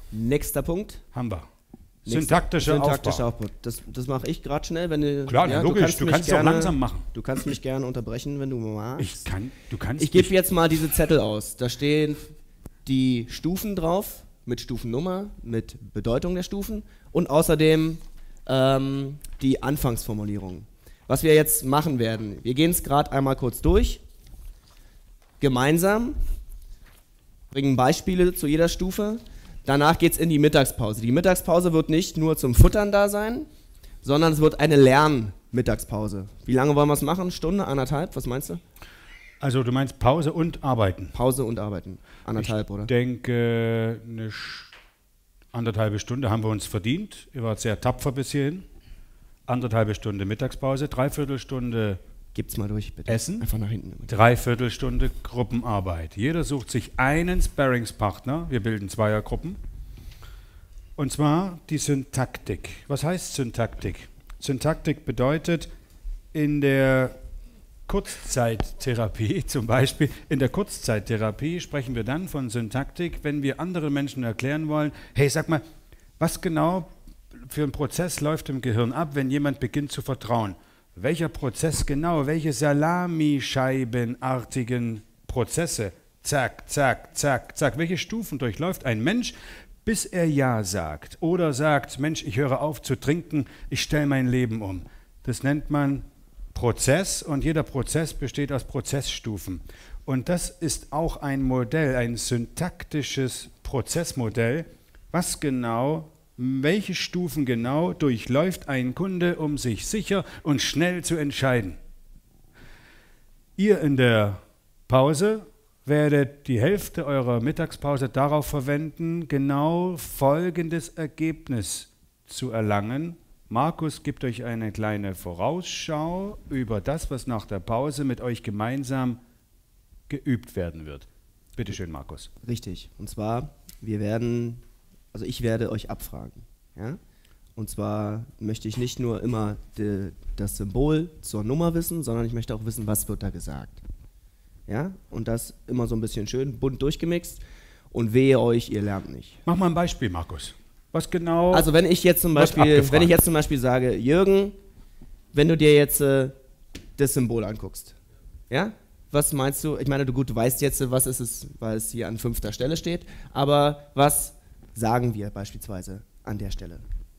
Nächster Punkt. Haben wir. Syntaktischer Aufbau. Das mache ich gerade schnell, wenn du. Klar, ja, logisch, du kannst es auch langsam machen. Du kannst mich gerne unterbrechen, wenn du magst. Ich gebe jetzt mal diese Zettel aus. Da stehen die Stufen drauf, mit Stufennummer, mit Bedeutung der Stufen und außerdem die Anfangsformulierung. Was wir jetzt machen werden, wir gehen es gerade einmal kurz durch, gemeinsam, bringen Beispiele zu jeder Stufe. Danach geht es in die Mittagspause. Die Mittagspause wird nicht nur zum Futtern da sein, sondern es wird eine Lernmittagspause. Wie lange wollen wir es machen? Stunde, anderthalb? Was meinst du? Also du meinst Pause und Arbeiten? Pause und Arbeiten. Anderthalb, oder? Ich denke, eine anderthalbe Stunde haben wir uns verdient. Ihr wart sehr tapfer bis hierhin. Anderthalbe Stunde Mittagspause, Dreiviertelstunde Gib's mal durch, bitte. Essen. Einfach nach hinten. Dreiviertelstunde Gruppenarbeit. Jeder sucht sich einen Sparringspartner. Wir bilden Zweiergruppen. Und zwar die Syntaktik. Was heißt Syntaktik? Syntaktik bedeutet in der Kurzzeittherapie zum Beispiel, in der Kurzzeittherapie sprechen wir dann von Syntaktik, wenn wir anderen Menschen erklären wollen, hey, sag mal, was genau für ein Prozess läuft im Gehirn ab, wenn jemand beginnt zu vertrauen? Welcher Prozess genau, welche salamischeibenartigen Prozesse, zack, zack, zack, zack, welche Stufen durchläuft ein Mensch, bis er Ja sagt oder sagt, Mensch, ich höre auf zu trinken, ich stelle mein Leben um. Das nennt man Prozess und jeder Prozess besteht aus Prozessstufen. Und das ist auch ein Modell, ein syntaktisches Prozessmodell, was genau, welche Stufen genau durchläuft ein Kunde, um sich sicher und schnell zu entscheiden. Ihr in der Pause werdet die Hälfte eurer Mittagspause darauf verwenden, genau folgendes Ergebnis zu erlangen. Markus gibt euch eine kleine Vorausschau über das, was nach der Pause mit euch gemeinsam geübt werden wird. Bitte schön, Markus. Richtig. Und zwar, ich werde euch abfragen. Ja? Und zwar möchte ich nicht nur immer das Symbol zur Nummer wissen, sondern ich möchte auch wissen, was wird da gesagt. Ja? Und das immer so ein bisschen schön bunt durchgemixt und wehe euch, ihr lernt nicht. Mach mal ein Beispiel, Markus. Was genau? Also wenn ich jetzt zum Beispiel sage, Jürgen, wenn du dir jetzt das Symbol anguckst, ja? Was meinst du? Ich meine, du weißt jetzt, was ist es, weil es hier an 5. Stelle steht, aber was sagen wir beispielsweise an der Stelle?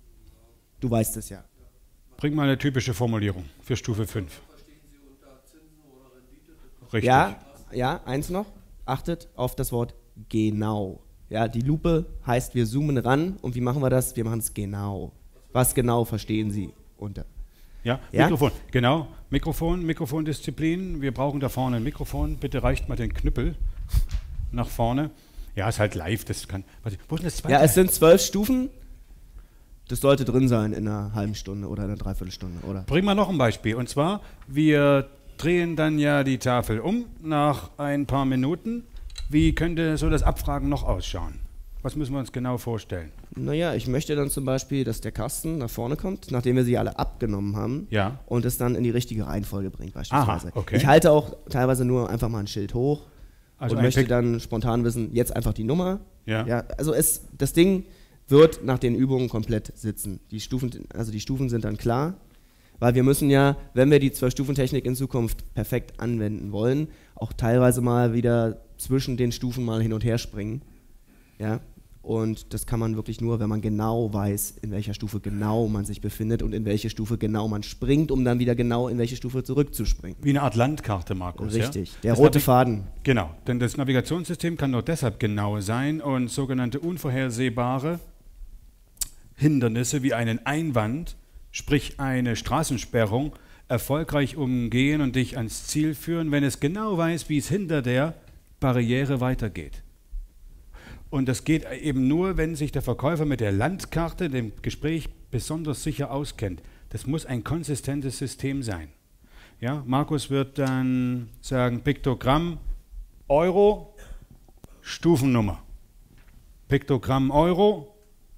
Du weißt es ja. Bring mal eine typische Formulierung für Stufe 5. Verstehen Sie unter Zinsen oder Rendite? Richtig. Ja, eins noch. Achtet auf das Wort genau. Ja, die Lupe heißt, wir zoomen ran und wie machen wir das? Wir machen es genau. Was genau verstehen Sie unter? Ja, Mikrofon. Genau, Mikrofondisziplin. Wir brauchen da vorne ein Mikrofon. Bitte reicht mal den Knüppel nach vorne. Ja, ist halt live. Das kann. Wo ist denn das zweite? Ja, es sind 12 Stufen. Das sollte drin sein in einer halben Stunde oder in einer Dreiviertelstunde, oder? Bring mal noch ein Beispiel. Und zwar, wir drehen dann ja die Tafel um nach ein paar Minuten. Wie könnte so das Abfragen noch ausschauen? Was müssen wir uns genau vorstellen? Naja, ich möchte dann zum Beispiel, dass der Kasten nach vorne kommt, nachdem wir sie alle abgenommen haben, ja, und es dann in die richtige Reihenfolge bringt beispielsweise. Aha, okay. Ich halte auch teilweise nur einfach mal ein Schild hoch also und möchte dann spontan wissen, jetzt einfach die Nummer. Ja. Ja, also das Ding wird nach den Übungen komplett sitzen. Die Stufen sind dann klar, weil wir müssen ja, wenn wir die 12-Stufen-Technik in Zukunft perfekt anwenden wollen, auch teilweise mal wieder zwischen den Stufen mal hin und her springen. Ja? Und das kann man wirklich nur, wenn man genau weiß, in welcher Stufe genau man sich befindet und in welche Stufe genau man springt, um dann wieder genau in welche Stufe zurückzuspringen. Wie eine Art Landkarte, Markus. Richtig, ja? Der rote Faden. Genau, denn das Navigationssystem kann nur deshalb genau sein und sogenannte unvorhersehbare Hindernisse wie einen Einwand, sprich eine Straßensperrung, erfolgreich umgehen und dich ans Ziel führen, wenn es genau weiß, wie es hinter der Barriere weitergeht. Und das geht eben nur, wenn sich der Verkäufer mit der Landkarte, dem Gespräch besonders sicher auskennt. Das muss ein konsistentes System sein. Ja, Markus wird dann sagen, Piktogramm Euro, Stufennummer. Piktogramm Euro,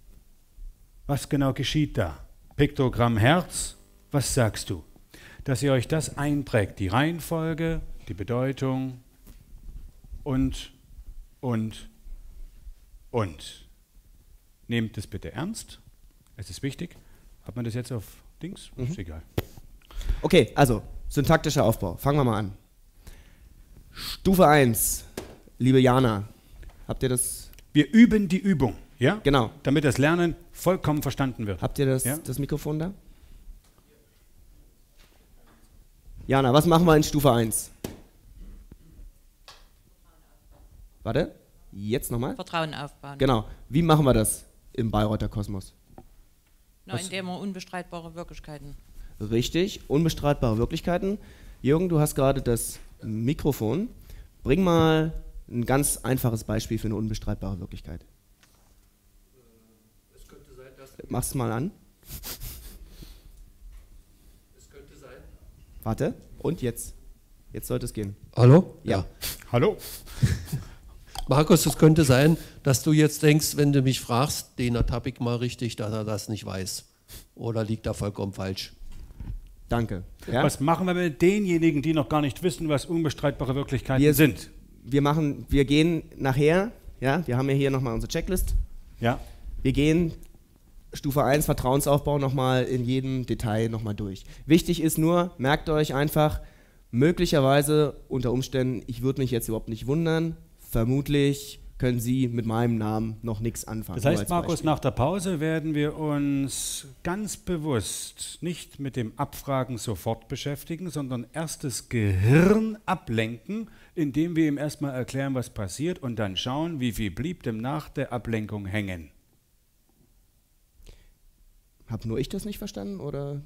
was genau geschieht da? Piktogramm Herz, was sagst du? Dass ihr euch das einprägt, die Reihenfolge, die Bedeutung und. Nehmt es bitte ernst. Es ist wichtig. Hat man das jetzt auf Dings? Ist egal. Okay, also syntaktischer Aufbau. Fangen wir mal an. Stufe 1, liebe Jana, habt ihr das? Wir üben die Übung, ja? Genau. Damit das Lernen vollkommen verstanden wird. Habt ihr das, Ja? das Mikrofon da? Jana, was machen wir in Stufe 1? Warte, jetzt nochmal? Vertrauen aufbauen. Genau. Wie machen wir das im Bayreuther Kosmos? Indem wir unbestreitbare Wirklichkeiten. Richtig, unbestreitbare Wirklichkeiten. Jürgen, du hast gerade das Mikrofon. Bring mal ein ganz einfaches Beispiel für eine unbestreitbare Wirklichkeit. Es könnte sein, dass Mach's mal an. es könnte sein, Warte, und jetzt? Jetzt sollte es gehen. Hallo? Ja. Hallo? Markus, es könnte sein, dass du jetzt denkst, wenn du mich fragst, den ertappe ich mal richtig, dass er das nicht weiß. Oder liegt er vollkommen falsch? Danke. Ja? Was machen wir mit denjenigen, die noch gar nicht wissen, was unbestreitbare Wirklichkeiten Wir- sind? Wir gehen nachher, ja, wir haben ja hier nochmal unsere Checklist. Ja? Wir gehen Stufe 1 Vertrauensaufbau nochmal in jedem Detail nochmal durch. Wichtig ist nur, merkt euch einfach, möglicherweise unter Umständen, ich würde mich jetzt überhaupt nicht wundern, vermutlich können Sie mit meinem Namen noch nichts anfangen. Das Nur heißt, als Markus, Beispiel. nach der Pause werden wir uns ganz bewusst nicht mit dem Abfragen sofort beschäftigen, sondern erst das Gehirn ablenken, indem wir ihm erstmal erklären, was passiert und dann schauen, wie viel blieb dem nach der Ablenkung hängen. Hab nur ich das nicht verstanden, oder?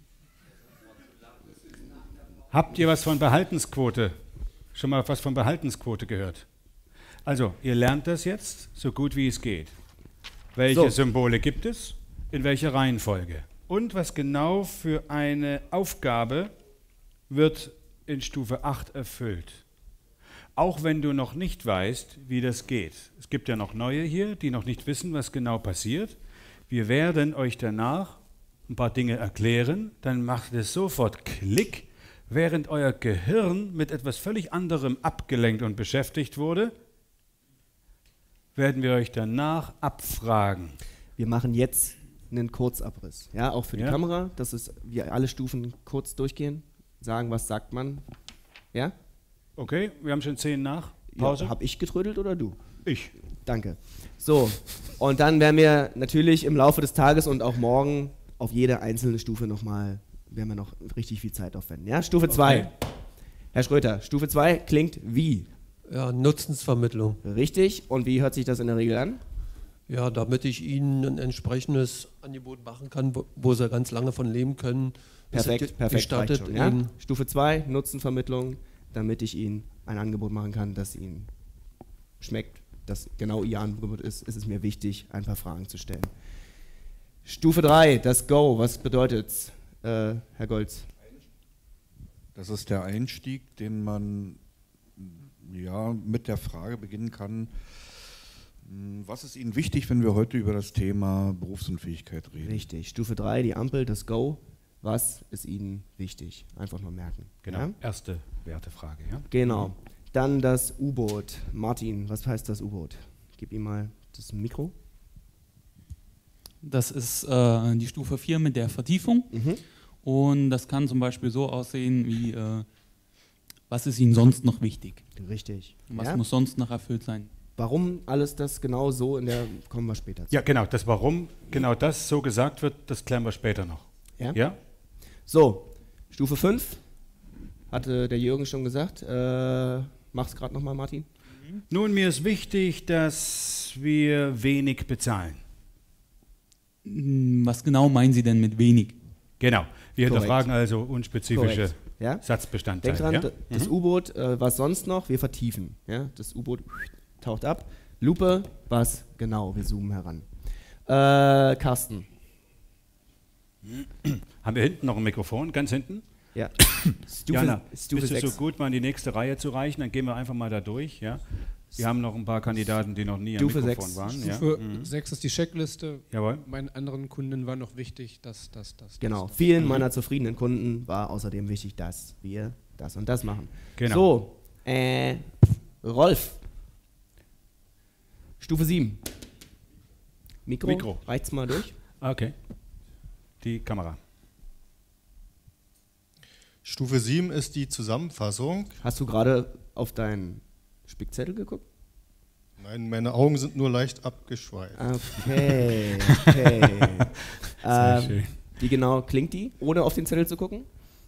Habt ihr was von Behaltensquote? Schon mal was von Behaltensquote gehört? Also, ihr lernt das jetzt so gut wie es geht. Welche So. Symbole gibt es? In welcher Reihenfolge? Und was genau für eine Aufgabe wird in Stufe 8 erfüllt? Auch wenn du noch nicht weißt, wie das geht. Es gibt ja noch neue hier, die noch nicht wissen, was genau passiert. Wir werden euch danach ein paar Dinge erklären, dann macht es sofort Klick, während euer Gehirn mit etwas völlig anderem abgelenkt und beschäftigt wurde, werden wir euch danach abfragen. Wir machen jetzt einen Kurzabriss. Ja, auch für die Ja. Kamera, dass wir alle Stufen kurz durchgehen, sagen, was sagt man. Ja? Okay, wir haben schon 10 nach. Pause? Ja, hab ich getrödelt oder du? Ich. Danke. So, und dann werden wir natürlich im Laufe des Tages und auch morgen auf jede einzelne Stufe nochmal, werden wir noch richtig viel Zeit aufwenden. Ja, Stufe 2. Okay. Herr Schröter, Stufe 2 klingt wie? Ja, Nutzensvermittlung. Richtig. Und wie hört sich das in der Regel an? Ja, damit ich Ihnen ein entsprechendes Angebot machen kann, wo Sie ganz lange von leben können. Perfekt, ist es perfekt. gestattet, Reicht schon, ja? Ihnen Stufe 2, Nutzenvermittlung, damit ich Ihnen ein Angebot machen kann, das Ihnen schmeckt, das genau Ihr Angebot ist es mir wichtig, ein paar Fragen zu stellen. Stufe 3, das Go, was bedeutet's, Herr Goltz? Das ist der Einstieg, den man ja mit der Frage beginnen kann, was ist Ihnen wichtig, wenn wir heute über das Thema Berufsunfähigkeit reden? Richtig. Stufe 3, die Ampel, das Go, was ist Ihnen wichtig? Einfach nur merken. Genau, Ja? erste Wertefrage. Ja? Genau. Dann das U-Boot. Martin, was heißt das U-Boot? Gib ihm mal das Mikro. Das ist die Stufe 4 mit der Vertiefung. Und das kann zum Beispiel so aussehen wie, was ist Ihnen sonst noch wichtig? Richtig. Was Ja? muss sonst noch erfüllt sein? Warum alles das genau so in der, kommen wir später zu. Ja, genau, das Warum genau das so gesagt wird, das klären wir später noch. Ja? Ja? So, Stufe 5, hatte der Jürgen schon gesagt. Mach's gerade nochmal, Martin. Nun, mir ist wichtig, dass wir wenig bezahlen. Was genau meinen Sie denn mit wenig? Genau, wir Korrekt. hinterfragen also unspezifische Korrekt. Ja? Satzbestandteile. Denk dran, ja? das U-Boot, was sonst noch? Wir vertiefen. Ja? Das U-Boot taucht ab. Lupe, was genau? Wir zoomen heran. Carsten. Haben wir hinten noch ein Mikrofon, ganz hinten? Ja. Jana, Stufe bist du 6. so gut, mal in die nächste Reihe zu reichen? Dann gehen wir einfach mal da durch. Ja? Wir haben noch ein paar Kandidaten, die noch nie am Stufe Mikrofon 6. waren. Ja? Stufe 6 ist die Checkliste. Jawohl. Meinen anderen Kunden war noch wichtig, das. Genau. das. Vielen meiner zufriedenen Kunden war außerdem wichtig, dass wir das und das machen. Genau. So, Rolf. Stufe 7. Mikro. Reicht's mal durch. Okay. Die Kamera. Stufe 7 ist die Zusammenfassung. Hast du gerade auf deinen Spickzettel geguckt? Nein, meine Augen sind nur leicht abgeschweift. Okay. Sehr schön. Wie genau klingt die, ohne auf den Zettel zu gucken?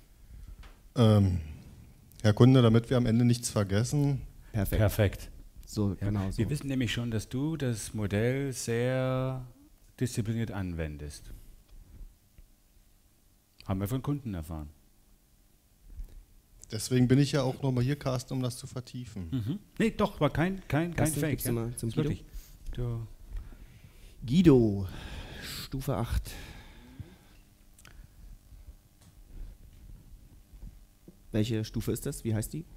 Herr Kunde, damit wir am Ende nichts vergessen. Perfekt. So, Ja. genau so. Wir wissen nämlich schon, dass du das Modell sehr diszipliniert anwendest. Haben wir von Kunden erfahren. Deswegen bin ich ja auch nochmal hier, Carsten, um das zu vertiefen. Nee, doch, war kein Carsten, Fake. gibst du mal zum Ist Guido? wirklich. Du, Guido, Stufe 8. Welche Stufe ist das? Wie heißt die?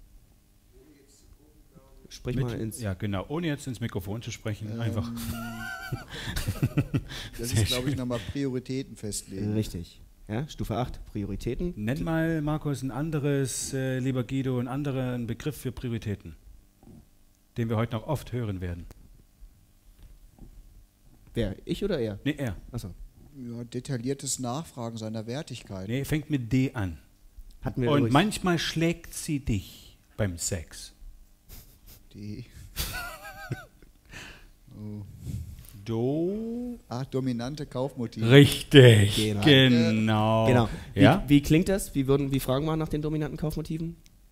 Sprich mal ins... ja, genau. Ohne jetzt ins Mikrofon zu sprechen, einfach. Das Sehr ist, glaube ich, schön. nochmal Prioritäten festlegen. Richtig. Ja, Stufe 8, Prioritäten. Nenn mal, Markus, ein anderes, lieber Guido, einen anderen Begriff für Prioritäten, den wir heute noch oft hören werden. Wer? Ich oder er? Nee, er. Achso. Ja, detailliertes Nachfragen seiner Wertigkeit. Nee, fängt mit D an. Hatten wir Und übrigens- manchmal schlägt sie dich beim Sex. Die. Oh. Dominante Kaufmotive. Richtig, Genau. genau. Genau. Ja? Wie klingt das? Wie fragen wir nach den dominanten Kaufmotiven?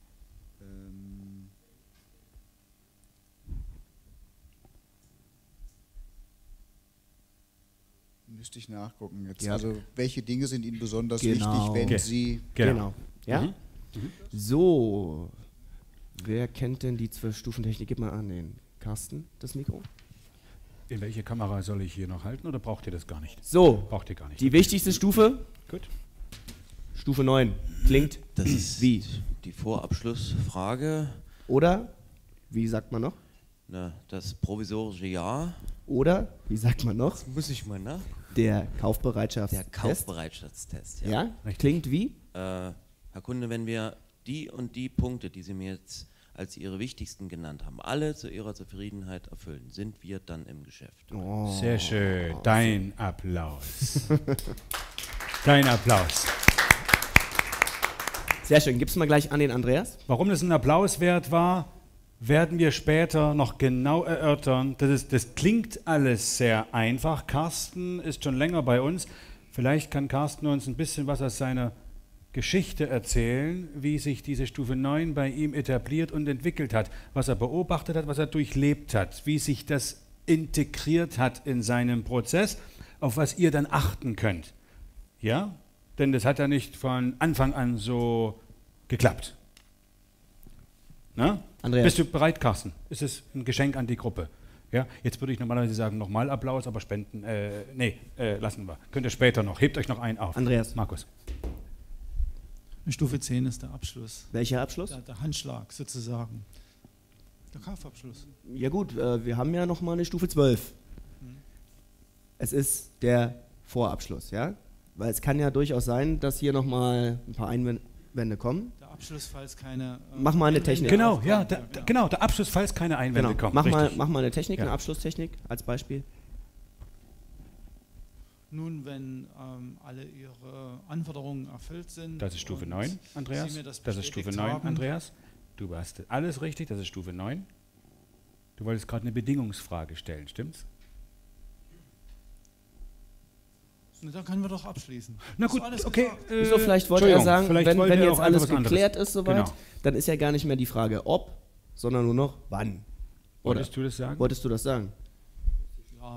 Müsste ich nachgucken jetzt. Ja. Also welche Dinge sind Ihnen besonders Genau. wichtig, wenn Okay. Sie... Genau. Ja? Mhm. So. Wer kennt denn die 12-Stufen-Technik? Gib mal an den Carsten das Mikro. In welche Kamera soll ich hier noch halten oder braucht ihr das gar nicht? So. Braucht ihr gar nicht. Die wichtigste Stufe? Gut. Stufe 9. Klingt Das ist wie? die Vorabschlussfrage. Oder? Wie sagt man noch? Na, das provisorische Ja. Oder? Wie sagt man noch? Muss ich mal nach? Der Kaufbereitschaftstest. Der Kaufbereitschaftstest. Ja? Klingt wie? Herr Kunde, wenn wir die und die Punkte, die Sie mir jetzt als Ihre wichtigsten genannt haben, alle zu Ihrer Zufriedenheit erfüllen, sind wir dann im Geschäft. Oh. Sehr schön. Dein Applaus. Dein Applaus. Sehr schön. Gib's mal gleich an den Andreas. Warum das ein Applaus wert war, werden wir später noch genau erörtern. Das klingt alles sehr einfach. Carsten ist schon länger bei uns. Vielleicht kann Carsten uns ein bisschen was aus seiner Geschichte erzählen, wie sich diese Stufe 9 bei ihm etabliert und entwickelt hat, was er beobachtet hat, was er durchlebt hat, wie sich das integriert hat in seinem Prozess, auf was ihr dann achten könnt. Ja? Denn das hat ja nicht von Anfang an so geklappt. Na? Andreas. Bist du bereit, Carsten? Ist es ein Geschenk an die Gruppe? Ja? Jetzt würde ich normalerweise sagen, nochmal Applaus, aber Spenden, lassen wir. Könnt ihr später noch. Hebt euch noch einen auf. Andreas. Markus. Stufe 10 ist der Abschluss. Welcher Abschluss? Der Handschlag sozusagen. Der Kaufabschluss. Ja gut, wir haben ja noch mal eine Stufe 12. Es ist der Vorabschluss, ja? Weil es kann ja durchaus sein, dass hier noch mal ein paar Einwände kommen. Der Abschluss, falls keine... Mach mal eine Technik. Genau, ja, genau, der Abschluss, falls keine Einwände Genau. kommen. Mach Richtig. mal eine Technik, Ja. eine Abschlusstechnik als Beispiel. Nun, wenn alle Ihre Anforderungen erfüllt sind... Das ist Stufe und 9, Andreas. Sie mir das Das ist Stufe bestätigt 9, haben, Andreas. Du hast alles richtig, das ist Stufe 9. Du wolltest gerade eine Bedingungsfrage stellen, stimmt's? Na, dann können wir doch abschließen. Na Ist gut, alles okay. gesagt. Wieso vielleicht wollte er Entschuldigung, sagen, vielleicht wenn wollte er jetzt auch alles einfach was geklärt anderes. ist soweit, Genau. dann ist ja gar nicht mehr die Frage ob, sondern nur noch wann. Oder? Wolltest du das sagen? Wolltest du das sagen? Ja.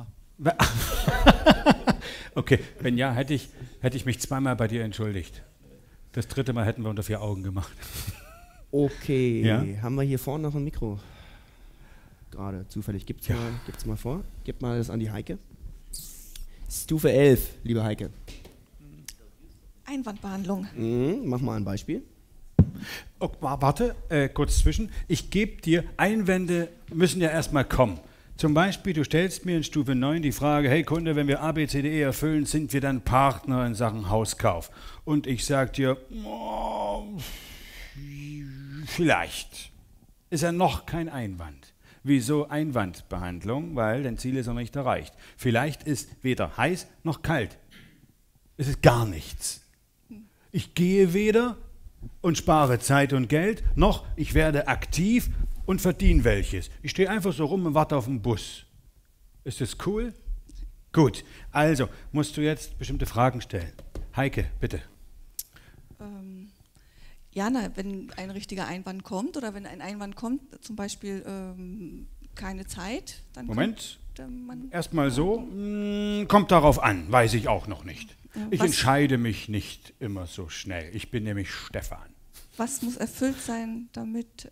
Okay, wenn ja, hätte ich mich zweimal bei dir entschuldigt. Das dritte Mal hätten wir unter 4 Augen gemacht. Okay, Ja? haben wir hier vorne noch ein Mikro? Gerade zufällig. Gibt's mal vor. Gib mal das an die Heike. Stufe 11, liebe Heike. Einwandbehandlung. Mach mal ein Beispiel. Oh, warte, kurz zwischen. Ich gebe dir, Einwände müssen ja erstmal kommen. Zum Beispiel, du stellst mir in Stufe 9 die Frage, hey Kunde, wenn wir ABCDE erfüllen, sind wir dann Partner in Sachen Hauskauf? Und ich sage dir, vielleicht. Ist ja noch kein Einwand. Wieso Einwandbehandlung? Weil dein Ziel ist noch nicht erreicht. Vielleicht ist weder heiß noch kalt. Es ist gar nichts. Ich gehe weder und spare Zeit und Geld, noch ich werde aktiv und verdiene welches. Ich stehe einfach so rum und warte auf den Bus. Ist das cool? Gut, also musst du jetzt bestimmte Fragen stellen. Heike, bitte. Ja, wenn ein richtiger Einwand kommt oder wenn ein Einwand kommt, zum Beispiel keine Zeit, dann Moment, man erstmal so, kommt darauf an, weiß ich auch noch nicht. Ja, ich entscheide mich nicht immer so schnell. Ich bin nämlich Stefan. Was muss erfüllt sein, damit...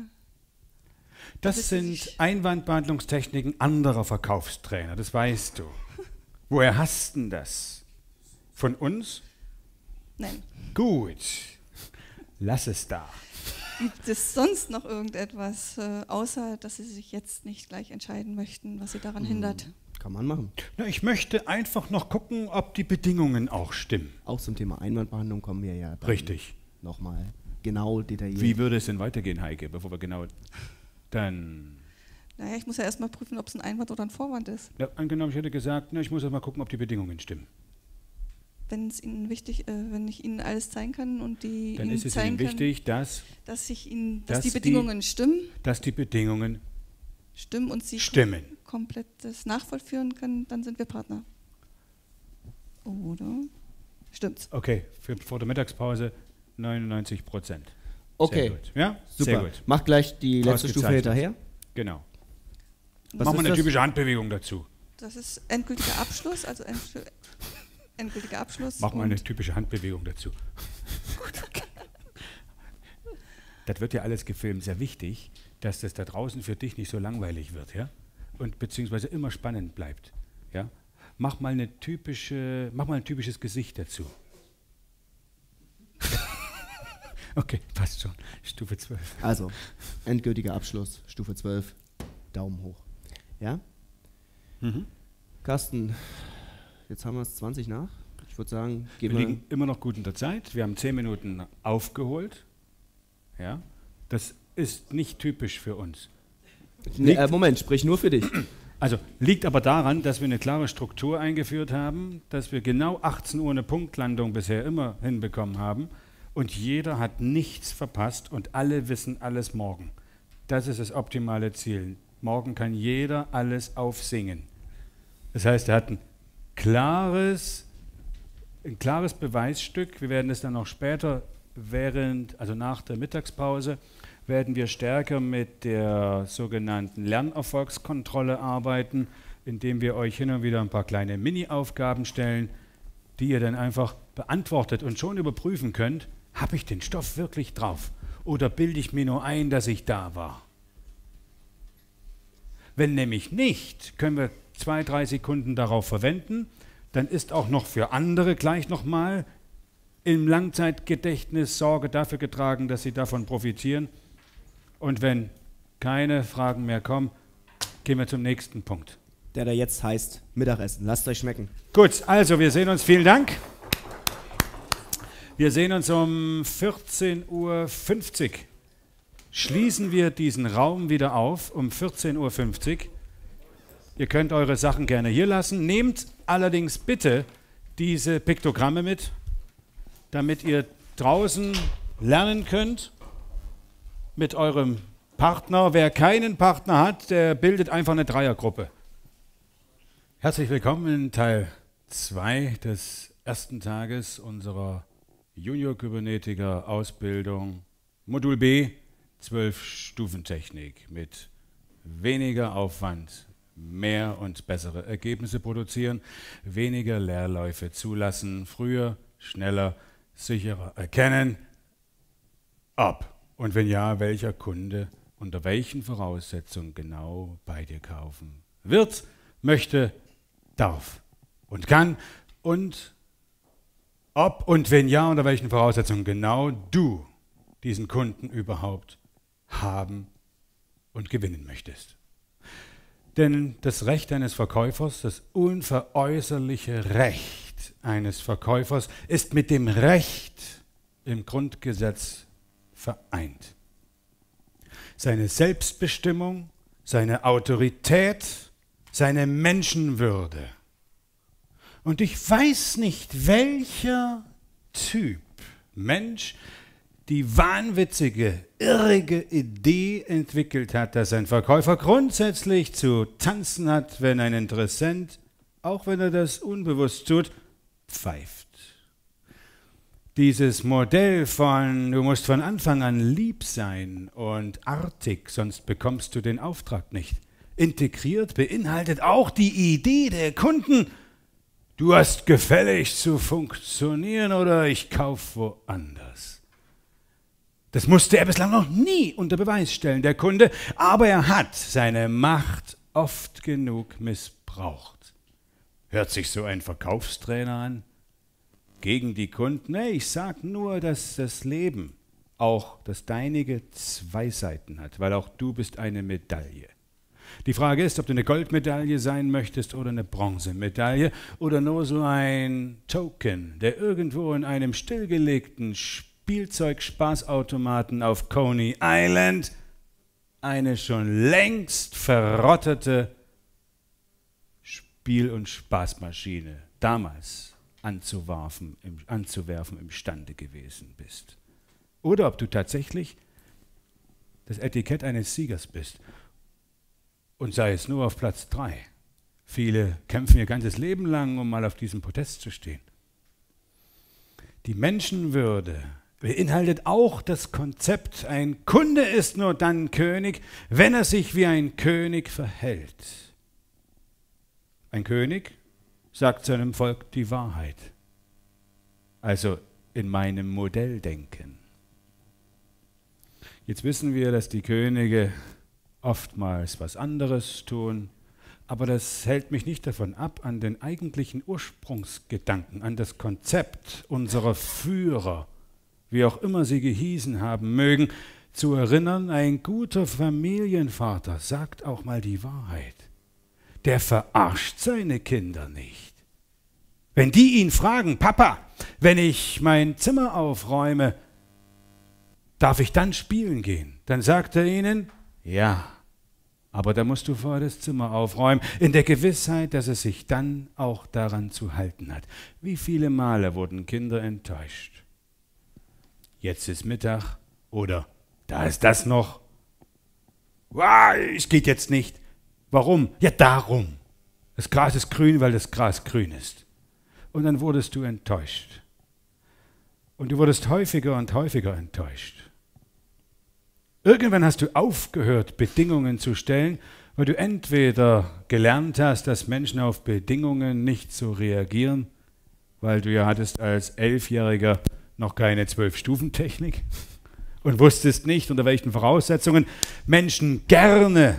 Das sind Einwandbehandlungstechniken anderer Verkaufstrainer, das weißt du. Woher hast denn das? Von uns? Nein. Gut, lass es da. Gibt es sonst noch irgendetwas, außer dass Sie sich jetzt nicht gleich entscheiden möchten, was Sie daran hindert? Kann man machen. Na, ich möchte einfach noch gucken, ob die Bedingungen auch stimmen. Auch zum Thema Einwandbehandlung kommen wir ja dann richtig nochmal genau detailliert. Wie würde es denn weitergehen, Heike, bevor wir genau dann... Naja, ich muss ja erstmal prüfen, ob es ein Einwand oder ein Vorwand ist. Ja, angenommen, ich hätte gesagt, na, ich muss erst mal gucken, ob die Bedingungen stimmen. Wenn es Ihnen wichtig, wenn ich Ihnen alles zeigen kann und die dann Ihnen ist es zeigen Ihnen wichtig, kann, dass die Bedingungen stimmen. Dass die Bedingungen stimmen und Sie stimmen. Komplett das nachvollführen können, dann sind wir Partner. Oder? Stimmt's? Okay, vor der Mittagspause 99%. Okay, sehr gut. Ja? Super. Sehr gut. Mach gleich die letzte Stufe hinterher. Genau. Was Machen wir ist eine das? typische Handbewegung dazu. Das ist endgültiger Abschluss, also endgültiger Abschluss. Mach mal eine typische Handbewegung dazu. Das wird ja alles gefilmt. Sehr wichtig, dass das da draußen für dich nicht so langweilig wird, ja? Und beziehungsweise immer spannend bleibt, ja? Mach mal ein typisches Gesicht dazu. Okay, passt schon. Stufe 12. Also, endgültiger Abschluss, Stufe 12, Daumen hoch. Ja? Carsten, jetzt haben wir es 20 nach. Ich würde sagen, wir liegen immer noch gut in der Zeit. Wir haben 10 Minuten aufgeholt. Ja? Das ist nicht typisch für uns. Moment, sprich nur für dich. Also liegt aber daran, dass wir eine klare Struktur eingeführt haben, dass wir genau 18 Uhr eine Punktlandung bisher immer hinbekommen haben und jeder hat nichts verpasst und alle wissen alles morgen. Das ist das optimale Ziel. Morgen kann jeder alles aufsingen. Das heißt, er hat ein klares Beweisstück. Wir werden es dann noch später, also nach der Mittagspause, werden wir stärker mit der sogenannten Lernerfolgskontrolle arbeiten, indem wir euch hin und wieder ein paar kleine Mini-Aufgaben stellen, die ihr dann einfach beantwortet und schon überprüfen könnt, habe ich den Stoff wirklich drauf oder bilde ich mir nur ein, dass ich da war. Wenn nämlich nicht, können wir 2-3 Sekunden darauf verwenden, dann ist auch noch für andere gleich nochmal im Langzeitgedächtnis Sorge dafür getragen, dass sie davon profitieren. Und wenn keine Fragen mehr kommen, gehen wir zum nächsten Punkt. Der da jetzt heißt Mittagessen. Lasst euch schmecken. Gut, also wir sehen uns. Vielen Dank. Wir sehen uns um 14:50 Uhr. Schließen wir diesen Raum wieder auf um 14:50 Uhr. Ihr könnt eure Sachen gerne hier lassen. Nehmt allerdings bitte diese Piktogramme mit, damit ihr draußen lernen könnt mit eurem Partner. Wer keinen Partner hat, der bildet einfach eine Dreiergruppe. Herzlich willkommen in Teil 2 des ersten Tages unserer Junior-Kybernetiker-Ausbildung. Modul B, 12-Stufentechnik mit weniger Aufwand, mehr und bessere Ergebnisse produzieren, weniger Leerläufe zulassen, früher, schneller, sicherer erkennen, ob und wenn ja, welcher Kunde unter welchen Voraussetzungen genau bei dir kaufen wird, möchte, darf und kann und ob und wenn ja, unter welchen Voraussetzungen genau du diesen Kunden überhaupt haben und gewinnen möchtest. Denn das Recht eines Verkäufers, das unveräußerliche Recht eines Verkäufers ist mit dem Recht im Grundgesetz vereint. Seine Selbstbestimmung, seine Autorität, seine Menschenwürde. Und ich weiß nicht, welcher Typ Mensch die wahnwitzige, irrige Idee entwickelt hat, dass ein Verkäufer grundsätzlich zu tanzen hat, wenn ein Interessent, auch wenn er das unbewusst tut, pfeift. Dieses Modell von, du musst von Anfang an lieb sein und artig, sonst bekommst du den Auftrag nicht, integriert beinhaltet auch die Idee der Kunden, du hast gefälligst zu funktionieren oder ich kaufe woanders. Das musste er bislang noch nie unter Beweis stellen, der Kunde, aber er hat seine Macht oft genug missbraucht. Hört sich so ein Verkaufstrainer an? Gegen die Kunden? Nee, ich sage nur, dass das Leben, auch das deinige, zwei Seiten hat, weil auch du bist eine Medaille. Die Frage ist, ob du eine Goldmedaille sein möchtest oder eine Bronzemedaille oder nur so ein Token, der irgendwo in einem stillgelegten Spielzeug-Spaßautomaten auf Coney Island eine schon längst verrottete Spiel- und Spaßmaschine damals anzuwerfen imstande gewesen bist. Oder ob du tatsächlich das Etikett eines Siegers bist. Und sei es nur auf Platz 3. Viele kämpfen ihr ganzes Leben lang, um mal auf diesem Podest zu stehen. Die Menschenwürde beinhaltet auch das Konzept, ein Kunde ist nur dann König, wenn er sich wie ein König verhält. Ein König sagt seinem Volk die Wahrheit. Also in meinem Modelldenken. Jetzt wissen wir, dass die Könige oftmals was anderes tun, aber das hält mich nicht davon ab, an den eigentlichen Ursprungsgedanken, an das Konzept unserer Führer, wie auch immer sie gehießen haben mögen, zu erinnern. Ein guter Familienvater sagt auch mal die Wahrheit. Der verarscht seine Kinder nicht. Wenn die ihn fragen, Papa, wenn ich mein Zimmer aufräume, darf ich dann spielen gehen? Dann sagt er ihnen, ja, aber da musst du vorher das Zimmer aufräumen, in der Gewissheit, dass es sich dann auch daran zu halten hat. Wie viele Male wurden Kinder enttäuscht? Jetzt ist Mittag oder da ist das noch. Wow, es geht jetzt nicht. Warum? Ja, darum. Das Gras ist grün, weil das Gras grün ist. Und dann wurdest du enttäuscht. Und du wurdest häufiger und häufiger enttäuscht. Irgendwann hast du aufgehört, Bedingungen zu stellen, weil du entweder gelernt hast, dass Menschen auf Bedingungen nicht so reagieren, weil du ja hattest als 11-Jähriger noch keine 12-Stufen-Technik und wusstest nicht, unter welchen Voraussetzungen Menschen gerne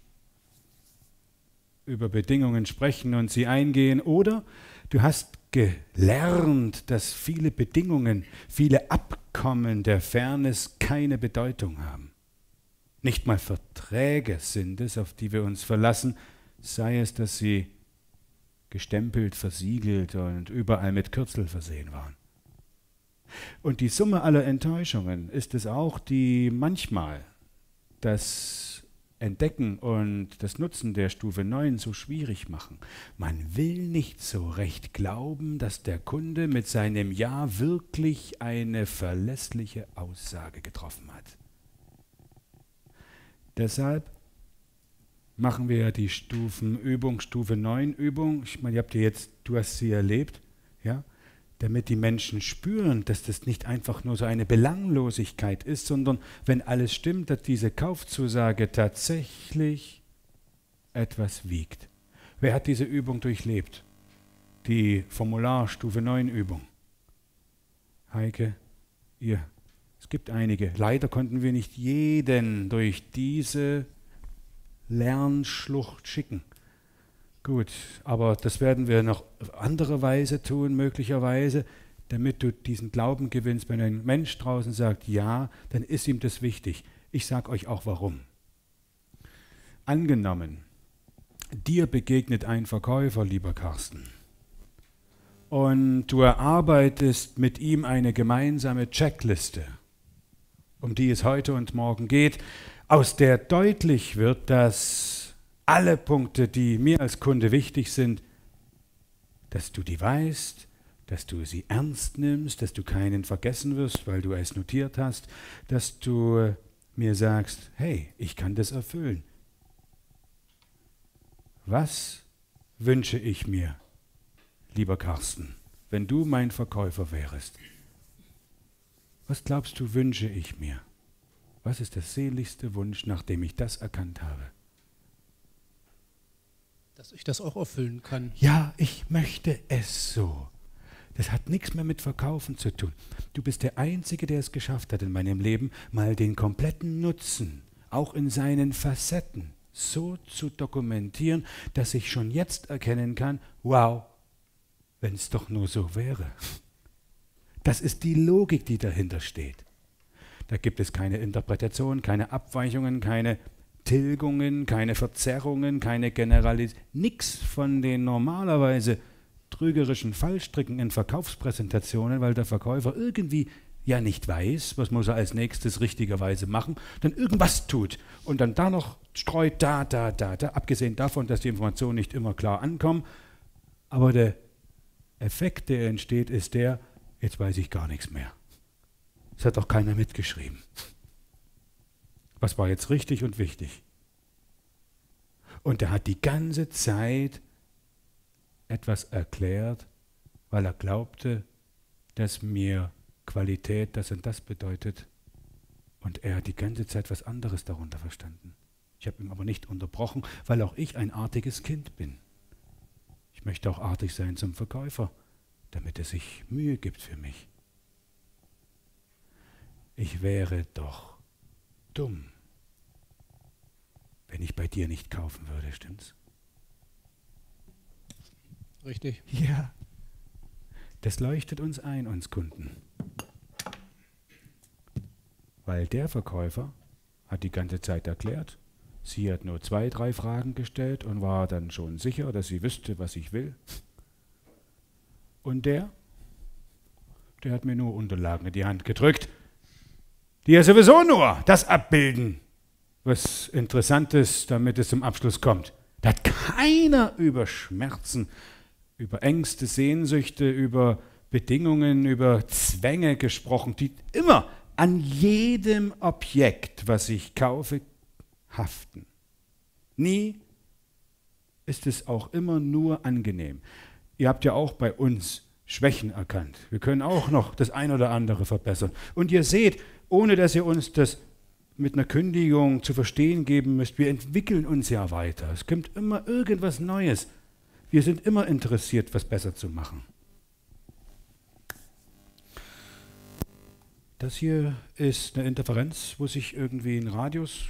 über Bedingungen sprechen und sie eingehen, oder du hast gelernt, dass viele Bedingungen, viele Abkommen der Fairness keine Bedeutung haben. Nicht mal Verträge sind es, auf die wir uns verlassen, sei es, dass sie gestempelt, versiegelt und überall mit Kürzel versehen waren. Und die Summe aller Enttäuschungen ist es auch, die manchmal das Entdecken und das Nutzen der Stufe 9 so schwierig machen. Man will nicht so recht glauben, dass der Kunde mit seinem Ja wirklich eine verlässliche Aussage getroffen hat. Deshalb machen wir ja die Stufenübung, Stufe 9 Übung. Ich meine, du hast sie erlebt, ja, damit die Menschen spüren, dass das nicht einfach nur so eine Belanglosigkeit ist, sondern wenn alles stimmt, dass diese Kaufzusage tatsächlich etwas wiegt. Wer hat diese Übung durchlebt? Die Formular Stufe 9 Übung. Heike, ihr. Es gibt einige. Leider konnten wir nicht jeden durch diese Lernschlucht schicken. Gut, aber das werden wir noch auf andere Weise tun, möglicherweise, damit du diesen Glauben gewinnst. Wenn ein Mensch draußen sagt, ja, dann ist ihm das wichtig. Ich sage euch auch warum. Angenommen, dir begegnet ein Verkäufer, lieber Carsten, und du erarbeitest mit ihm eine gemeinsame Checkliste, um die es heute und morgen geht, aus der deutlich wird, dass alle Punkte, die mir als Kunde wichtig sind, dass du die weißt, dass du sie ernst nimmst, dass du keinen vergessen wirst, weil du es notiert hast, dass du mir sagst, hey, ich kann das erfüllen. Was wünsche ich mir, lieber Carsten, wenn du mein Verkäufer wärst? Was glaubst du, wünsche ich mir? Was ist der sehnlichste Wunsch, nachdem ich das erkannt habe? Dass ich das auch erfüllen kann. Ja, ich möchte es so. Das hat nichts mehr mit Verkaufen zu tun. Du bist der Einzige, der es geschafft hat in meinem Leben, mal den kompletten Nutzen, auch in seinen Facetten, so zu dokumentieren, dass ich schon jetzt erkennen kann, wow, wenn es doch nur so wäre. Das ist die Logik, die dahinter steht. Da gibt es keine Interpretation, keine Abweichungen, keine Tilgungen, keine Verzerrungen, keine Generalisierung, nichts von den normalerweise trügerischen Fallstricken in Verkaufspräsentationen, weil der Verkäufer irgendwie ja nicht weiß, was muss er als nächstes richtigerweise machen, dann irgendwas tut und dann da noch streut, da, abgesehen davon, dass die Informationen nicht immer klar ankommen, aber der Effekt, der entsteht, ist der, jetzt weiß ich gar nichts mehr. Es hat doch keiner mitgeschrieben. Was war jetzt richtig und wichtig? Und er hat die ganze Zeit etwas erklärt, weil er glaubte, dass mir Qualität das und das bedeutet. Und er hat die ganze Zeit was anderes darunter verstanden. Ich habe ihn aber nicht unterbrochen, weil auch ich ein artiges Kind bin. Ich möchte auch artig sein zum Verkäufer, damit er sich Mühe gibt für mich. Ich wäre doch dumm, wenn ich bei dir nicht kaufen würde, stimmt's? Richtig. Ja, das leuchtet uns ein, uns Kunden. Weil der Verkäufer hat die ganze Zeit erklärt, sie hat nur 2, 3 Fragen gestellt und war dann schon sicher, dass sie wüsste, was ich will. Und der hat mir nur Unterlagen in die Hand gedrückt, die ja sowieso nur das abbilden, was interessant ist, damit es zum Abschluss kommt. Da hat keiner über Schmerzen, über Ängste, Sehnsüchte, über Bedingungen, über Zwänge gesprochen, die immer an jedem Objekt, was ich kaufe, haften. Nie ist es auch immer nur angenehm. Ihr habt ja auch bei uns Schwächen erkannt. Wir können auch noch das ein oder andere verbessern. Und ihr seht, ohne dass ihr uns das mit einer Kündigung zu verstehen geben müsst, wir entwickeln uns ja weiter. Es kommt immer irgendwas Neues. Wir sind immer interessiert, was besser zu machen. Das hier ist eine Interferenz, wo sich irgendwie ein Radius...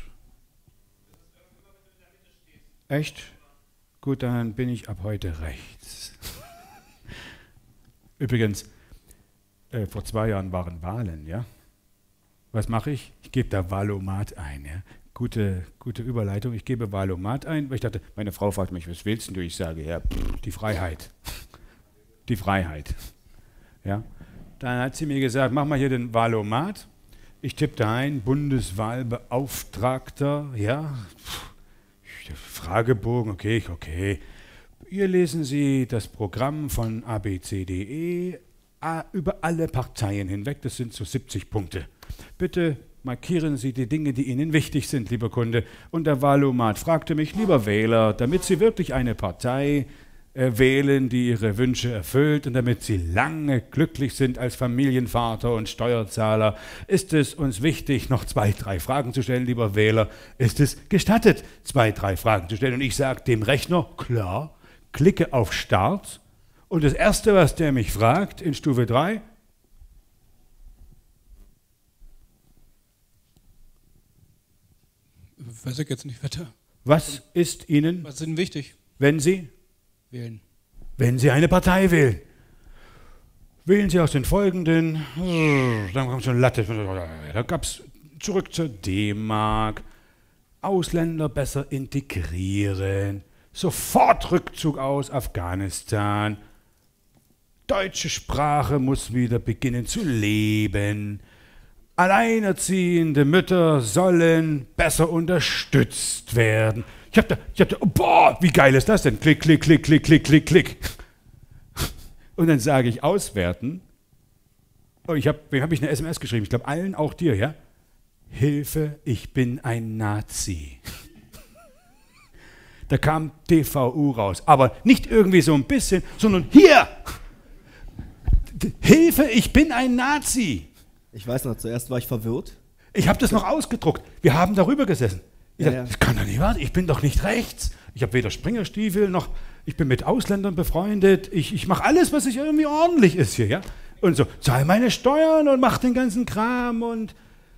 Echt? Gut, dann bin ich ab heute rechts. Übrigens, vor 2 Jahren waren Wahlen, ja? Was mache ich? Ich gebe da Wahlomat ein, ja? Gute Überleitung. Ich gebe Wahlomat ein, weil ich dachte, meine Frau fragt mich, was willst du? Ich sage, ja, die Freiheit. Die Freiheit. Ja? Dann hat sie mir gesagt, mach mal hier den Wahlomat. Ich tippe da ein, Bundeswahlbeauftragter, ja, Fragebogen, okay. Hier lesen Sie das Programm von ABCDE über alle Parteien hinweg, das sind so 70 Punkte. Bitte markieren Sie die Dinge, die Ihnen wichtig sind, lieber Kunde. Und der Wahlomat fragte mich, lieber Wähler, damit Sie wirklich eine Partei wählen, die Ihre Wünsche erfüllt und damit Sie lange glücklich sind als Familienvater und Steuerzahler, ist es uns wichtig, noch 2, 3 Fragen zu stellen, lieber Wähler. Ist es gestattet, 2, 3 Fragen zu stellen? Und ich sage dem Rechner, klar, klicke auf Start und das Erste, was der mich fragt in Stufe 3, weiß ich jetzt nicht weiter. Was ist Ihnen, was ist Ihnen wichtig, wenn Sie wählen? Wenn Sie eine Partei wählen. Wählen Sie aus den folgenden, dann kommt schon Latte, da gab es zurück zur D-Mark, Ausländer besser integrieren, sofort Rückzug aus Afghanistan, deutsche Sprache muss wieder beginnen zu leben, Alleinerziehende Mütter sollen besser unterstützt werden. Ich hab da, oh, boah, wie geil ist das denn? Klick, klick, klick, klick, klick, klick, klick. Und dann sage ich auswerten. Oh, wem habe ich eine SMS geschrieben? Ich glaube allen, auch dir, ja? Hilfe, ich bin ein Nazi. Da kam DVU raus, aber nicht irgendwie so ein bisschen, sondern hier! Hilfe, ich bin ein Nazi! Ich weiß noch, zuerst war ich verwirrt. Ich habe das noch ausgedruckt. Wir haben darüber gesessen. Ich Ja, sag, das kann doch nicht wahr sein. Ich bin doch nicht rechts. Ich habe weder Springerstiefel noch, ich bin mit Ausländern befreundet. Ich mache alles, was irgendwie ordentlich ist hier, ja? Und so, zahle meine Steuern und mach den ganzen Kram und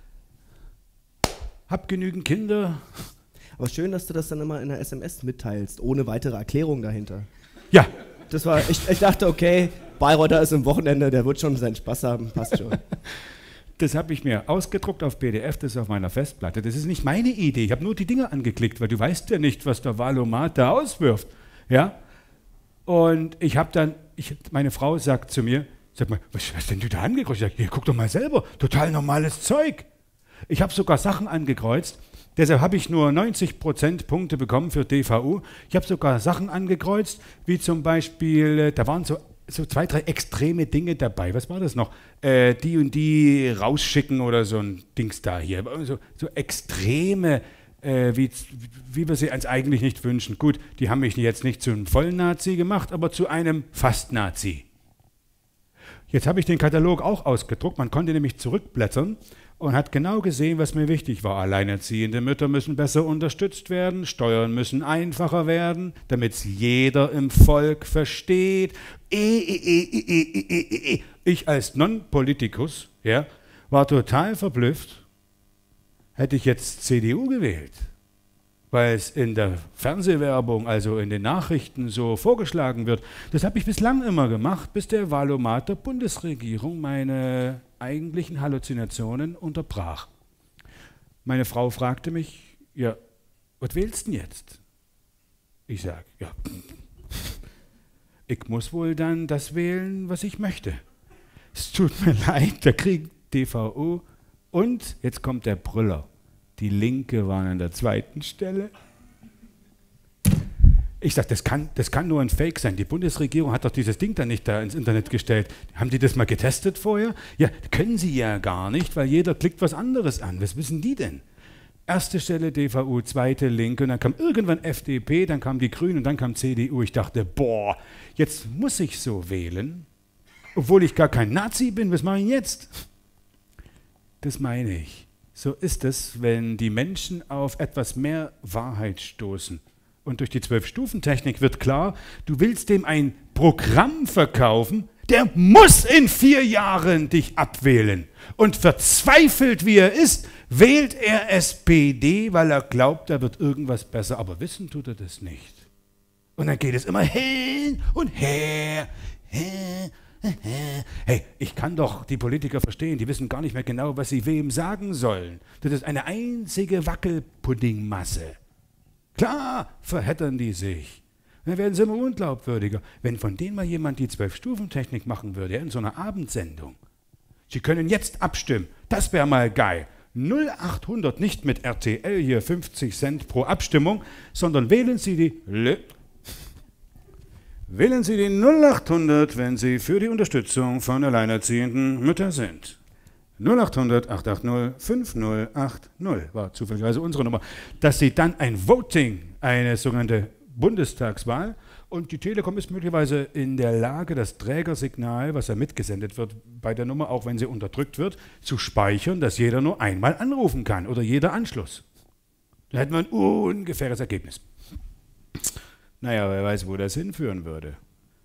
hab genügend Kinder. Aber schön, dass du das dann immer in der SMS mitteilst, ohne weitere Erklärung dahinter. Ja. Das war, ich dachte, okay, Bayreuther ist im Wochenende, der wird schon seinen Spaß haben, passt schon. Das habe ich mir ausgedruckt auf PDF, das ist auf meiner Festplatte. Das ist nicht meine Idee, ich habe nur die Dinge angeklickt, weil du weißt ja nicht, was der Valomat da auswirft. Ja? Und ich habe dann, meine Frau sagt zu mir, sag mal, was hast denn du da angekreuzt? Ich sage, hier, guck doch mal selber, total normales Zeug. Ich habe sogar Sachen angekreuzt, deshalb habe ich nur 90% Punkte bekommen für DVU. Ich habe sogar Sachen angekreuzt, wie zum Beispiel, da waren so 2, 3 extreme Dinge dabei. Was war das noch? Die und die rausschicken oder so ein Dings da hier. So extreme, wie wir sie uns eigentlich nicht wünschen. Gut, die haben mich jetzt nicht zu einem vollen Nazi gemacht, aber zu einem Fast-Nazi. Jetzt habe ich den Katalog auch ausgedruckt. Man konnte nämlich zurückblättern und hat genau gesehen, was mir wichtig war. Alleinerziehende Mütter müssen besser unterstützt werden, Steuern müssen einfacher werden, damit es jeder im Volk versteht. Ich als Non-Politikus, ja, war total verblüfft. Hätte ich jetzt CDU gewählt, weil es in der Fernsehwerbung, also in den Nachrichten so vorgeschlagen wird. Das habe ich bislang immer gemacht, bis der Valomat der Bundesregierung meine eigentlichen Halluzinationen unterbrach. Meine Frau fragte mich, ja, was wählst du denn jetzt? Ich sage, ja, ich muss wohl dann das wählen, was ich möchte. Es tut mir leid, da kriegt DVU und jetzt kommt der Brüller. Die Linke waren an der 2. Stelle. Ich sage, das kann nur ein Fake sein. Die Bundesregierung hat doch dieses Ding da nicht da ins Internet gestellt. Haben die das mal getestet vorher? Ja, können sie ja gar nicht, weil jeder klickt was anderes an. Was wissen die denn? 1. Stelle DVU, 2. Linke und dann kam irgendwann FDP, dann kam die Grünen und dann kam CDU. Ich dachte, boah, jetzt muss ich so wählen, obwohl ich gar kein Nazi bin. Was mache ich jetzt? Das meine ich. So ist es, wenn die Menschen auf etwas mehr Wahrheit stoßen. Und durch die 12-Stufen-Technik wird klar, du willst dem ein Programm verkaufen, der muss in 4 Jahren dich abwählen. Und verzweifelt wie er ist, wählt er SPD, weil er glaubt, da wird irgendwas besser. Aber wissen tut er das nicht. Und dann geht es immer hin und her. Hey, ich kann doch die Politiker verstehen, die wissen gar nicht mehr genau, was sie wem sagen sollen. Das ist eine einzige Wackelpuddingmasse. Klar verheddern die sich. Dann werden sie immer unglaubwürdiger. Wenn von denen mal jemand die 12-Stufen-Technik machen würde, ja, in so einer Abendsendung. Sie können jetzt abstimmen. Das wäre mal geil. 0800, nicht mit RTL hier 50 Cent pro Abstimmung, sondern wählen Sie die 0800, wenn Sie für die Unterstützung von alleinerziehenden Müttern sind. 0800 880 5080 war zufälligerweise unsere Nummer, dass Sie dann ein Voting, eine sogenannte Bundestagswahl, und die Telekom ist möglicherweise in der Lage, das Trägersignal, was ja mitgesendet wird bei der Nummer, auch wenn sie unterdrückt wird, zu speichern, dass jeder nur einmal anrufen kann oder jeder Anschluss. Da hätten wir ein ungefähres Ergebnis. Naja, wer weiß, wo das hinführen würde.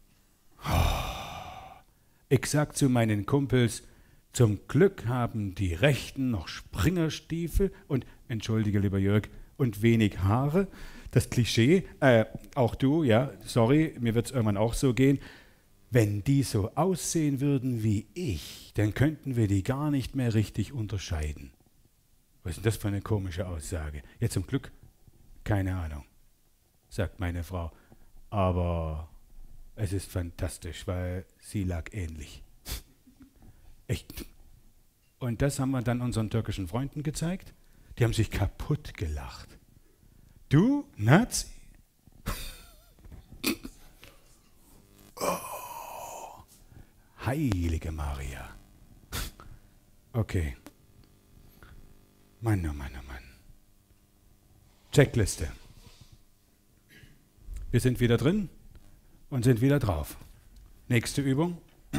Ich sag zu meinen Kumpels, zum Glück haben die Rechten noch Springerstiefel und, entschuldige lieber Jörg, und wenig Haare. Das Klischee, auch du, ja, sorry, mir wird es irgendwann auch so gehen. Wenn die so aussehen würden wie ich, dann könnten wir die gar nicht mehr richtig unterscheiden. Was ist denn das für eine komische Aussage? Ja, zum Glück, keine Ahnung, sagt meine Frau. Aber es ist fantastisch, weil sie lag ähnlich. Echt. Und das haben wir dann unseren türkischen Freunden gezeigt. Die haben sich kaputt gelacht. Du, Nazi? Oh, heilige Maria. Okay. Mann, oh Mann, oh Mann. Checkliste. Wir sind wieder drin und sind wieder drauf. Nächste Übung.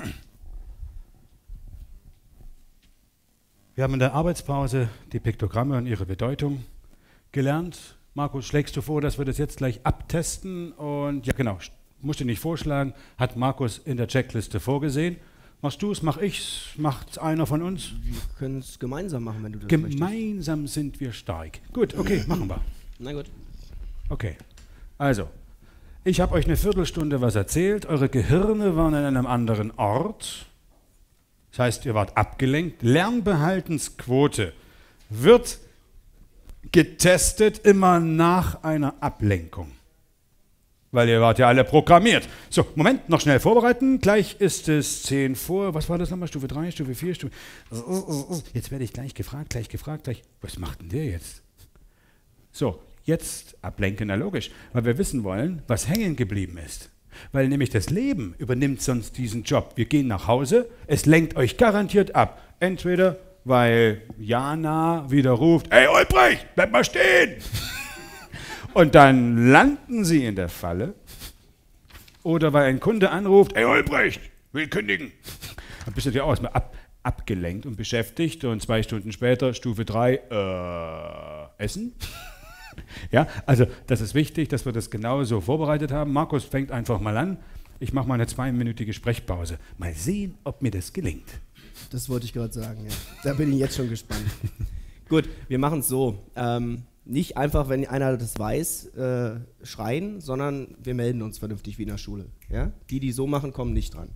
Wir haben in der Arbeitspause die Piktogramme und ihre Bedeutung gelernt. Markus, schlägst du vor, dass wir das jetzt gleich abtesten? Und ja, genau, musst du nicht vorschlagen, hat Markus in der Checkliste vorgesehen. Machst du es, mach ich's, macht's einer von uns? Wir können es gemeinsam machen, wenn du das Gemeinsam sind wir stark. Gut, okay, machen wir. Na gut. Okay, also, ich habe euch eine Viertelstunde was erzählt. Eure Gehirne waren an einem anderen Ort. Das heißt, ihr wart abgelenkt. Lernbehaltensquote wird getestet immer nach einer Ablenkung. Weil ihr wart ja alle programmiert. So, Moment, noch schnell vorbereiten. Gleich ist es 10 vor. Was war das nochmal? Stufe 3, Stufe 4, Stufe... Jetzt werde ich gleich gefragt. Was macht denn der jetzt? So, jetzt ablenken, na logisch. Weil wir wissen wollen, was hängen geblieben ist. Weil nämlich das Leben übernimmt sonst diesen Job. Wir gehen nach Hause, es lenkt euch garantiert ab. Entweder, weil Jana wieder ruft, ey Ulbricht, bleib mal stehen! Und dann landen sie in der Falle. Oder weil ein Kunde anruft, ey Ulbricht, will kündigen. Dann bist du dir auch erstmal abgelenkt und beschäftigt und 2 Stunden später, Stufe 3, Essen? Ja, also das ist wichtig, dass wir das genauso vorbereitet haben. Markus fängt einfach mal an. Ich mache mal eine 2-minütige Sprechpause. Mal sehen, ob mir das gelingt. Das wollte ich gerade sagen, ja. Da bin ich jetzt schon gespannt. Gut, wir machen es so. Nicht einfach, wenn einer das weiß, schreien, sondern wir melden uns vernünftig wie in der Schule. Ja? Die so machen, kommen nicht dran.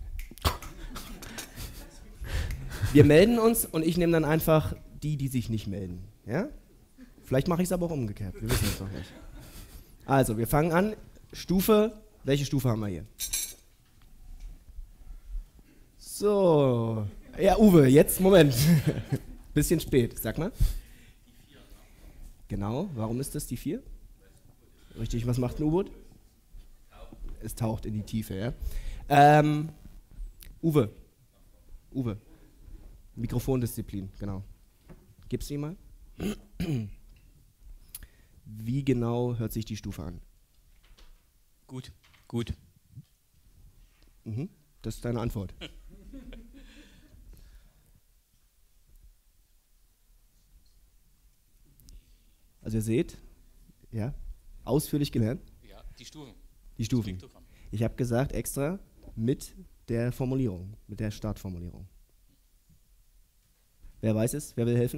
Wir melden uns und ich nehme dann einfach die sich nicht melden. Ja? Vielleicht mache ich es aber auch umgekehrt. Wir wissen es noch nicht. Also, wir fangen an. Stufe. Welche Stufe haben wir hier? So. Ja, Uwe, jetzt, Moment. Bisschen spät. Sag mal. Genau. Warum ist das die 4? Richtig, was macht ein U-Boot? Es taucht in die Tiefe, ja. Uwe. Mikrofondisziplin, genau. Gib's ihm mal. Wie genau hört sich die Stufe an? Gut. Mhm. Das ist deine Antwort. Also ihr seht, ja, ausführlich gelernt. Ja, die Stufen. Die Stufen. Ich habe gesagt extra mit der Formulierung, mit der Startformulierung. Wer weiß es? Wer will helfen?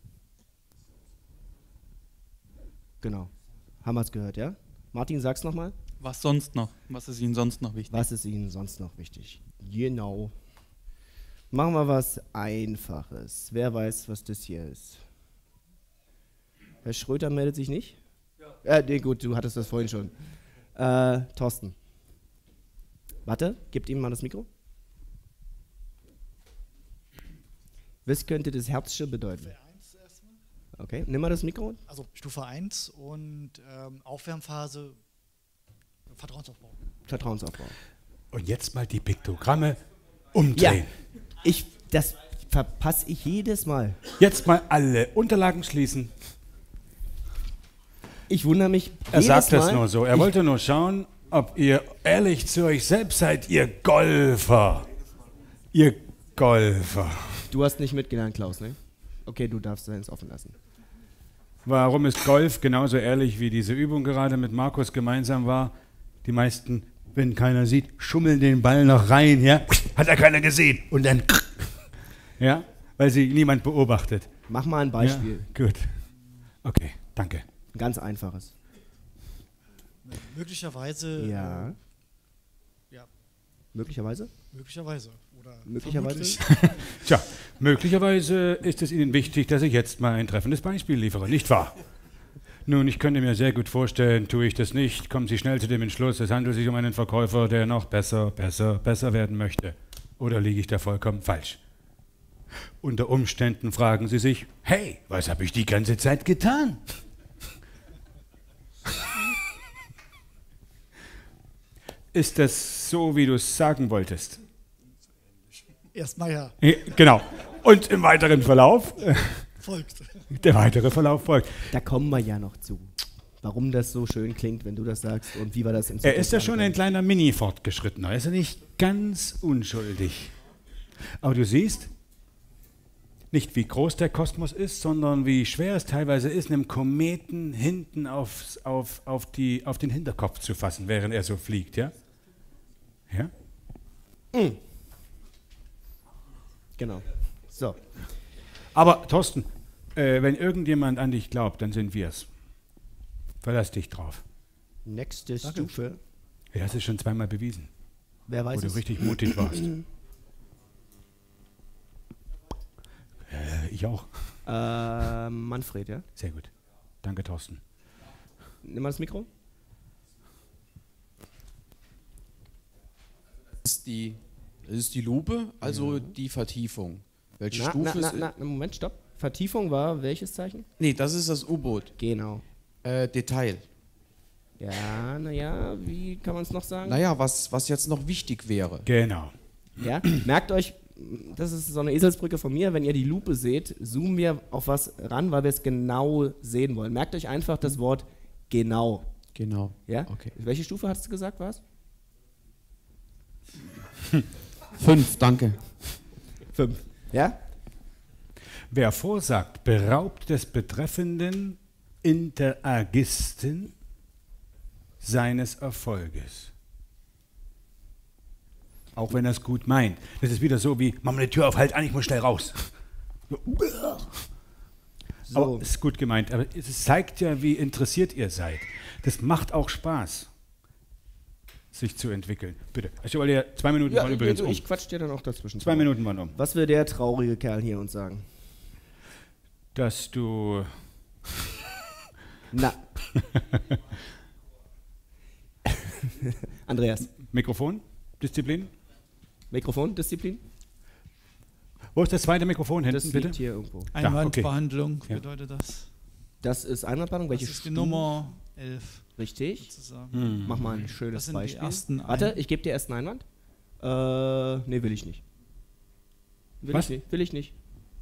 Genau. Haben wir es gehört, ja? Martin, sag's nochmal. Was sonst noch? Was ist Ihnen sonst noch wichtig? Was ist Ihnen sonst noch wichtig? Genau. Machen wir was Einfaches. Wer weiß, was das hier ist? Herr Schröter meldet sich nicht? Ja. Nee, gut, du hattest das vorhin schon. Thorsten. Warte, gebt ihm mal das Mikro. Was könnte das Herzchen bedeuten? Okay, nimm mal das Mikro. Also Stufe 1 und Aufwärmphase, Vertrauensaufbau. Vertrauensaufbau. Und jetzt mal die Piktogramme umdrehen. Ja, das verpasse ich jedes Mal. Jetzt mal alle Unterlagen schließen. Ich wundere mich Er jedes sagt das Mal. nur so. Er wollte nur schauen, ob ihr ehrlich zu euch selbst seid, ihr Golfer. Ihr Golfer. Du hast nicht mitgelernt, Klaus, ne? Okay, du darfst es offen lassen. Warum ist Golf genauso ehrlich wie diese Übung gerade mit Markus gemeinsam war? Die meisten, wenn keiner sieht, schummeln den Ball noch rein, ja? Hat ja keiner gesehen. Und dann, ja? Weil sie niemand beobachtet. Mach mal ein Beispiel. Ja, gut. Okay, danke. Ein ganz einfaches. Möglicherweise. Ja. Ja. Möglicherweise? Möglicherweise. Oder möglicherweise? Tja, möglicherweise ist es Ihnen wichtig, dass ich jetzt mal ein treffendes Beispiel liefere, nicht wahr? Nun, ich könnte mir sehr gut vorstellen, tue ich das nicht, kommen Sie schnell zu dem Entschluss, es handelt sich um einen Verkäufer, der noch besser werden möchte. Oder liege ich da vollkommen falsch? Unter Umständen fragen Sie sich, hey, was habe ich die ganze Zeit getan? Ist das so, wie du es sagen wolltest? Erstmal ja. Genau. Und im weiteren Verlauf? Folgt. Der weitere Verlauf folgt. Da kommen wir ja noch zu. Warum das so schön klingt, wenn du das sagst und wie wir das in Er ist ja schon ein kleiner Mini-Fortgeschrittener. Er ist ja nicht ganz unschuldig. Aber du siehst, nicht wie groß der Kosmos ist, sondern wie schwer es teilweise ist, einem Kometen hinten auf den Hinterkopf zu fassen, während er so fliegt, ja? Ja? Mhm. Genau. So. Aber Thorsten, wenn irgendjemand an dich glaubt, dann sind wir es. Verlass dich drauf. Nächste Stufe. Ja, das ist schon zweimal bewiesen. Wer weiß wo es? du richtig mutig warst. Ich auch. Manfred, ja? Sehr gut. Danke, Thorsten. Nimm mal das Mikro. Das ist die Lupe, also die Vertiefung. Welche Stufe ist... Moment, stopp. Vertiefung war welches Zeichen? Nee, das ist das U-Boot. Genau. Detail. Ja, naja, wie kann man es noch sagen? Naja, was jetzt noch wichtig wäre. Genau. Ja, merkt euch, das ist so eine Eselsbrücke von mir, wenn ihr die Lupe seht, zoomen wir auf was ran, weil wir es genau sehen wollen. Merkt euch einfach das Wort genau. Genau. Ja? Okay. Welche Stufe hast du gesagt, war es? 5, danke. 5. Ja? Wer vorsagt, beraubt des betreffenden Interagisten seines Erfolges. Auch wenn er es gut meint. Das ist wieder so wie, mach mal die Tür auf, halt an, ich muss schnell raus. So. Aber es ist gut gemeint, aber es zeigt ja, wie interessiert ihr seid. Das macht auch Spaß, sich zu entwickeln. Bitte. Ich wollte ja 2 Minuten waren übrigens um. Ich quatsch dir dann auch dazwischen. 2 Minuten waren um. Was will der traurige Kerl hier uns sagen? Dass du... Na. Andreas. Mikrofon? Disziplin? Mikrofon? Disziplin? Wo ist das zweite Mikrofon hinten, das bitte? liegt hier irgendwo. Einwandbehandlung Ja. bedeutet das. Das ist Einwandbehandlung. Welche Das ist die Nummer 11. Richtig. Sozusagen. Mach mal ein schönes Das sind Beispiel. die ersten Warte, ich gebe dir erst einen Einwand. Nee, will ich nicht. Was? Will ich nicht.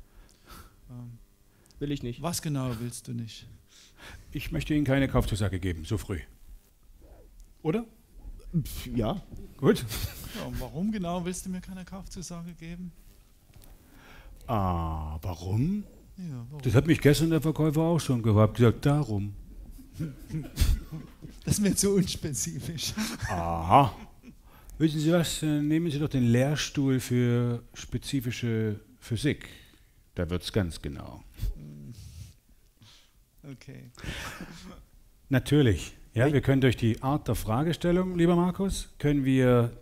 Will ich nicht. Was genau willst du nicht? Ich möchte Ihnen keine Kaufzusage geben, so früh. Oder? Ja. Gut. Ja, und warum genau willst du mir keine Kaufzusage geben? Ah, warum? Ja, warum? Das hat mich gestern der Verkäufer auch schon gehabt, gesagt, darum. Das ist mir zu unspezifisch. Aha. Wissen Sie was, nehmen Sie doch den Lehrstuhl für spezifische Physik. Da wird es ganz genau. Okay. Natürlich. Ja, wir können durch die Art der Fragestellung, lieber Markus, können wir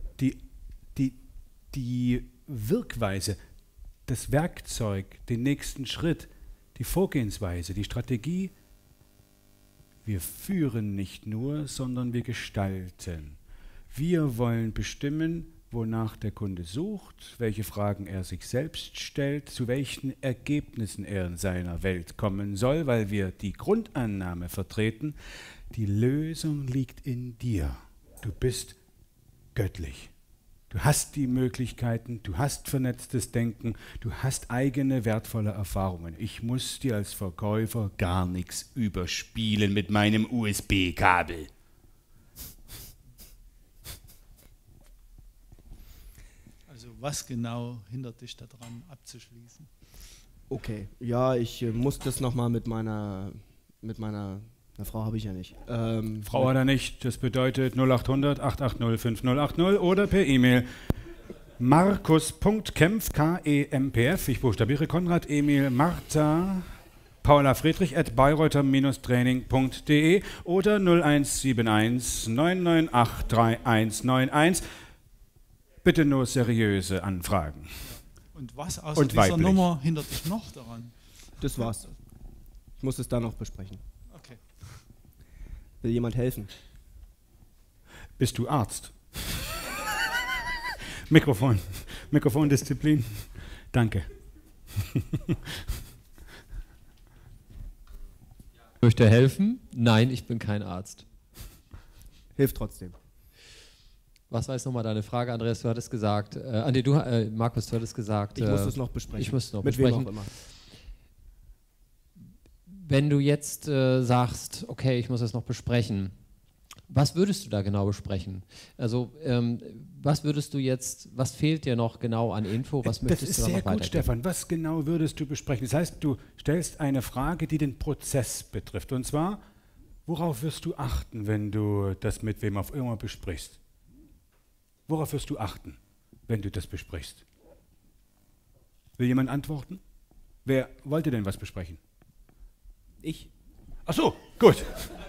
die Wirkweise, das Werkzeug, den nächsten Schritt, die Vorgehensweise, die Strategie, wir führen nicht nur, sondern wir gestalten. Wir wollen bestimmen, wonach der Kunde sucht, welche Fragen er sich selbst stellt, zu welchen Ergebnissen er in seiner Welt kommen soll, weil wir die Grundannahme vertreten, die Lösung liegt in dir. Du bist göttlich. Du hast die Möglichkeiten, du hast vernetztes Denken, du hast eigene wertvolle Erfahrungen. Ich muss dir als Verkäufer gar nichts überspielen mit meinem USB-Kabel. Also was genau hindert dich daran abzuschließen? Okay, ja, ich muss das nochmal mit meiner na, Frau habe ich ja nicht. Frau hat er nicht, das bedeutet 0800 880 5080 oder per E-Mail markus.kempf, K-E-M-P-F, ich buchstabiere Konrad, Emil, Martha, Paula Friedrich at bayreuther-training.de oder 0171 998 3191. Bitte nur seriöse Anfragen. Und was außer Und dieser weiblich. Nummer hindert dich noch daran? Das war's. Ich muss es da noch besprechen. Okay. Will jemand helfen? Bist du Arzt? Mikrofon. Mikrofondisziplin. Danke. Möchte helfen? Nein, ich bin kein Arzt. Hilft trotzdem. Was war jetzt nochmal deine Frage, Andreas? Du hattest gesagt, Markus, du hattest gesagt. Ich muss es noch besprechen. Ich muss es noch Mit besprechen. wem auch immer. Wenn du jetzt sagst, okay, ich muss das noch besprechen, was würdest du da genau besprechen? Also, was würdest du jetzt, was fehlt dir noch genau an Info? Was möchtest das ist du da noch sehr gut, weitergeben? Stefan. Was genau würdest du besprechen? Das heißt, du stellst eine Frage, die den Prozess betrifft. Und zwar, worauf wirst du achten, wenn du das mit wem auch immer besprichst? Worauf wirst du achten, wenn du das besprichst? Will jemand antworten? Wer wollte denn was besprechen? Ich. Ach so, gut.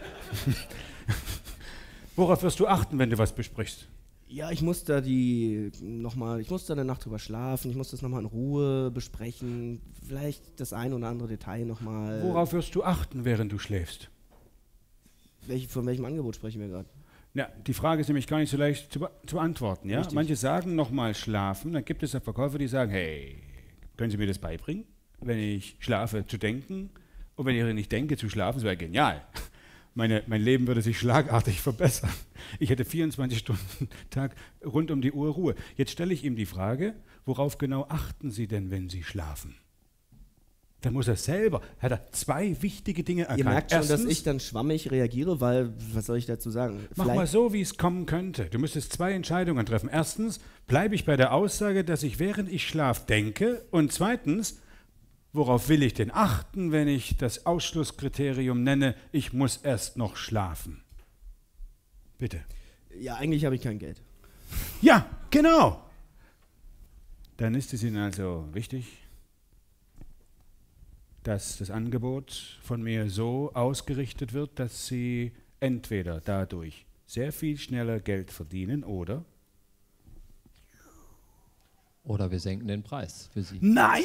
Worauf wirst du achten, wenn du was besprichst? Ja, ich muss da eine Nacht drüber schlafen, ich muss das nochmal in Ruhe besprechen, vielleicht das ein oder andere Detail nochmal. Worauf wirst du achten, während du schläfst? Von welchem Angebot sprechen wir gerade? Ja, die Frage ist nämlich gar nicht so leicht zu beantworten. Ja? Manche sagen nochmal schlafen, dann gibt es ja Verkäufer, die sagen, hey, können Sie mir das beibringen, wenn ich schlafe, zu denken? Und wenn ich nicht denke, zu schlafen, das wäre genial. Mein Leben würde sich schlagartig verbessern. Ich hätte 24 Stunden Tag rund um die Uhr Ruhe. Jetzt stelle ich ihm die Frage, worauf genau achten Sie denn, wenn Sie schlafen? Dann muss er selber, hat er zwei wichtige Dinge erkannt. Ihr merkt schon, Erstens, dass ich dann schwammig reagiere, weil, was soll ich dazu sagen? Mach mal so, wie es kommen könnte. Du müsstest zwei Entscheidungen treffen. Erstens, bleibe ich bei der Aussage, dass ich während ich schlafe denke. Und zweitens, worauf will ich denn achten, wenn ich das Ausschlusskriterium nenne, ich muss erst noch schlafen? Bitte. Ja, eigentlich habe ich kein Geld. Ja, genau. Dann ist es Ihnen also wichtig, dass das Angebot von mir so ausgerichtet wird, dass Sie entweder dadurch sehr viel schneller Geld verdienen oder wir senken den Preis für Sie. Nein!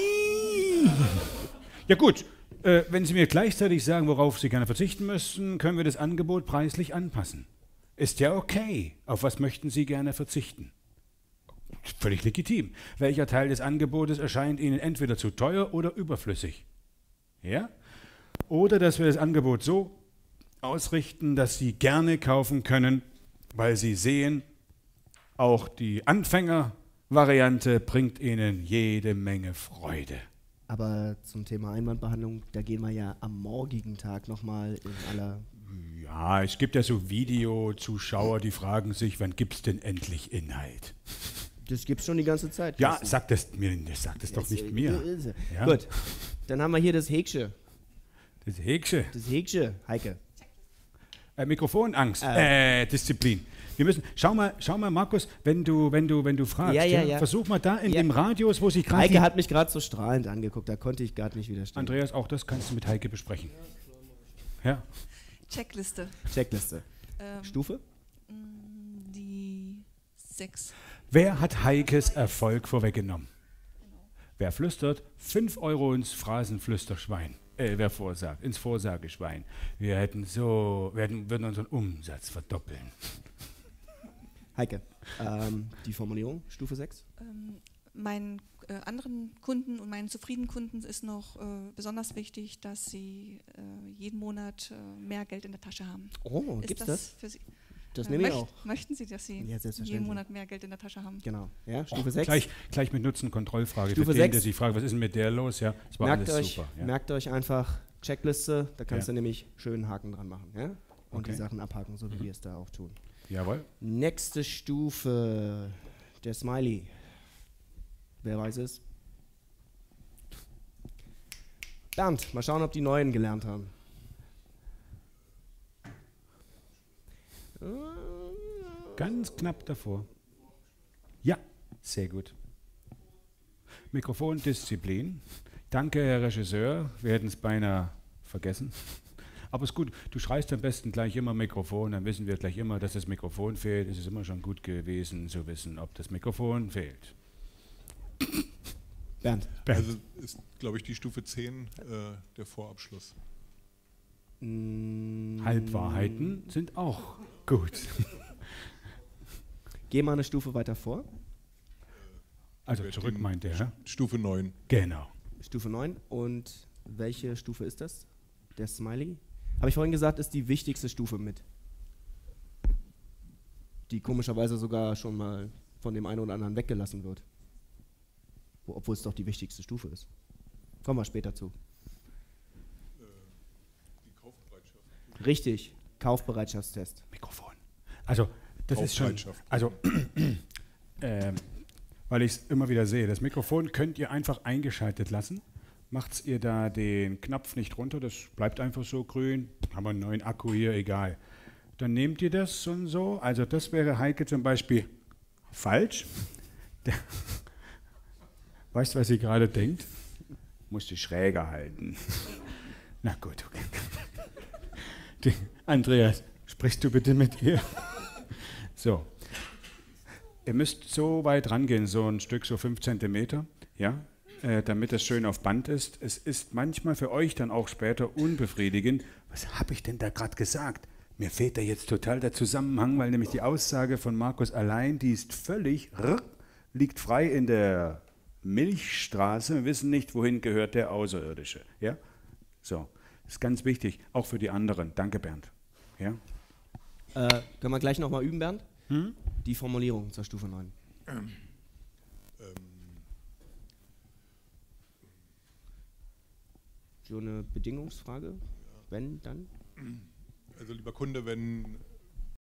Ja gut, wenn Sie mir gleichzeitig sagen, worauf Sie gerne verzichten müssen, können wir das Angebot preislich anpassen. Ist ja okay. Auf was möchten Sie gerne verzichten? Völlig legitim. Welcher Teil des Angebotes erscheint Ihnen entweder zu teuer oder überflüssig? Ja? Oder dass wir das Angebot so ausrichten, dass Sie gerne kaufen können, weil Sie sehen, auch die Anfängervariante bringt Ihnen jede Menge Freude. Aber zum Thema Einwandbehandlung, da gehen wir ja am morgigen Tag nochmal in aller... Ja, es gibt ja so Videozuschauer, die fragen sich, wann gibt es denn endlich Inhalt? Das gibt's schon die ganze Zeit. Ja, sag das doch nicht mir. Ja? Gut, dann haben wir hier das Häksche. Das Häksche? Das Häksche, Heike. Mikrofonangst, Disziplin. Wir müssen, schau mal, Markus, wenn du fragst, ja. versuch mal da in dem Radius, wo sich gerade... Heike hat mich gerade so strahlend angeguckt, da konnte ich gerade nicht widerstehen. Andreas, auch das kannst du mit Heike besprechen. Ja. Checkliste. Stufe? Die 6. Wer hat Heikes Erfolg vorweggenommen? Wer flüstert? 5 € ins Phrasenflüsterschwein. Ins Vorsageschwein. Wir würden unseren Umsatz verdoppeln. Heike, die Formulierung, Stufe 6? Meinen anderen Kunden und meinen zufriedenen Kunden ist noch besonders wichtig, dass sie jeden Monat mehr Geld in der Tasche haben. Oh, gibt's das? Für Sie? Das nehme ich auch. Möchten Sie, dass Sie jeden Monat mehr Geld in der Tasche haben? Genau. Ja, Stufe 6. Gleich mit Nutzen Kontrollfrage. Stufe für den, 6. der sich fragt, was ist denn mit der los? Ja, das war alles super. Ja. Merkt euch einfach Checkliste, da kannst du nämlich schön einen Haken dran machen. Ja? Und die Sachen abhaken, so wie wir es da auch tun. Jawohl. Nächste Stufe, der Smiley. Wer weiß es? Bernd, mal schauen, ob die Neuen gelernt haben. Ganz knapp davor. Ja, sehr gut. Mikrofondisziplin. Danke, Herr Regisseur. Wir hätten es beinahe vergessen. Aber es ist gut, du schreist am besten gleich immer Mikrofon, dann wissen wir gleich immer, dass das Mikrofon fehlt. Es ist immer schon gut gewesen zu wissen, ob das Mikrofon fehlt. Bernd. Also ist, glaube ich, die Stufe 10 der Vorabschluss. Halbwahrheiten sind auch gut. Geh mal eine Stufe weiter vor. Also zurück meint er. Stufe 9. Genau. Stufe 9. Und welche Stufe ist das? Der Smiley? Habe ich vorhin gesagt, ist die wichtigste Stufe mit. Die komischerweise sogar schon mal von dem einen oder anderen weggelassen wird. Obwohl es doch die wichtigste Stufe ist. Kommen wir später zu. Die Kaufbereitschaft. Richtig, Kaufbereitschaftstest. Mikrofon. Also, das ist schon. Also, weil ich es immer wieder sehe, das Mikrofon könnt ihr einfach eingeschaltet lassen. Macht ihr da den Knopf nicht runter, das bleibt einfach so grün. Haben wir einen neuen Akku hier, egal. Dann nehmt ihr das und so. Also, das wäre Heike zum Beispiel falsch. Weißt du, was sie gerade denkt? Musst du schräger halten. Na gut, okay. Andreas, sprichst du bitte mit ihr? So. Ihr müsst so weit rangehen, so ein Stück, so 5 cm, ja, damit es schön auf Band ist. Es ist manchmal für euch dann auch später unbefriedigend. Was habe ich denn da gerade gesagt? Mir fehlt da jetzt total der Zusammenhang, weil nämlich die Aussage von Markus allein, die ist völlig, liegt frei in der Milchstraße. Wir wissen nicht, wohin gehört der Außerirdische. Ja? So, das ist ganz wichtig, auch für die anderen. Danke, Bernd. Ja? Können wir gleich nochmal üben, Bernd? Die Formulierung zur Stufe 9. So eine Bedingungsfrage? Wenn, dann? Also lieber Kunde, wenn